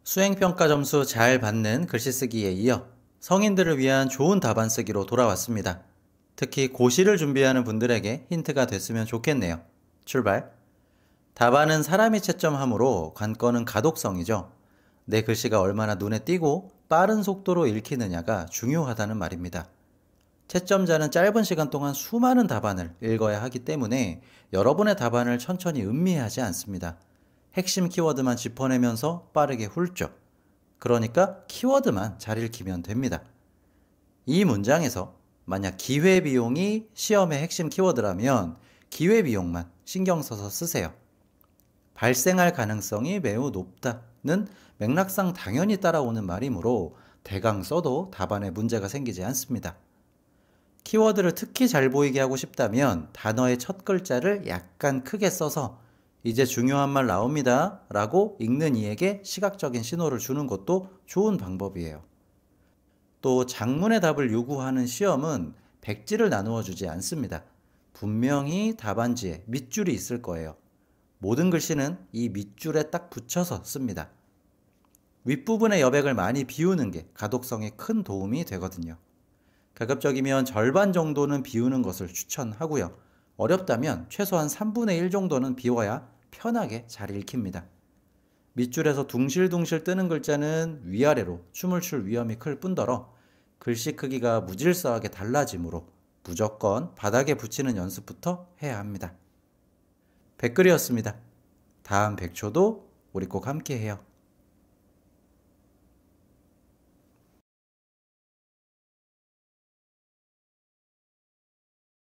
수행평가 점수 잘 받는 글씨 쓰기에 이어 성인들을 위한 좋은 답안 쓰기로 돌아왔습니다. 특히 고시를 준비하는 분들에게 힌트가 됐으면 좋겠네요. 출발! 답안은 사람이 채점하므로 관건은 가독성이죠. 내 글씨가 얼마나 눈에 띄고 빠른 속도로 읽히느냐가 중요하다는 말입니다. 채점자는 짧은 시간 동안 수많은 답안을 읽어야 하기 때문에 여러분의 답안을 천천히 음미하지 않습니다. 핵심 키워드만 짚어내면서 빠르게 훑죠. 그러니까 키워드만 잘 읽히면 됩니다. 이 문장에서 만약 기회비용이 시험의 핵심 키워드라면 기회비용만 신경 써서 쓰세요. 발생할 가능성이 매우 높다는 맥락상 당연히 따라오는 말이므로 대강 써도 답안에 문제가 생기지 않습니다. 키워드를 특히 잘 보이게 하고 싶다면 단어의 첫 글자를 약간 크게 써서 이제 중요한 말 나옵니다 라고 읽는 이에게 시각적인 신호를 주는 것도 좋은 방법이에요. 또 작문의 답을 요구하는 시험은 백지를 나누어 주지 않습니다. 분명히 답안지에 밑줄이 있을 거예요. 모든 글씨는 이 밑줄에 딱 붙여서 씁니다. 윗부분의 여백을 많이 비우는 게 가독성에 큰 도움이 되거든요. 가급적이면 절반 정도는 비우는 것을 추천하고요. 어렵다면 최소한 3분의 1 정도는 비워야 편하게 잘 읽힙니다. 밑줄에서 둥실둥실 뜨는 글자는 위아래로 춤을 출 위험이 클 뿐더러 글씨 크기가 무질서하게 달라지므로 무조건 바닥에 붙이는 연습부터 해야 합니다. 백글이었습니다. 다음 백초도 우리 꼭 함께 해요.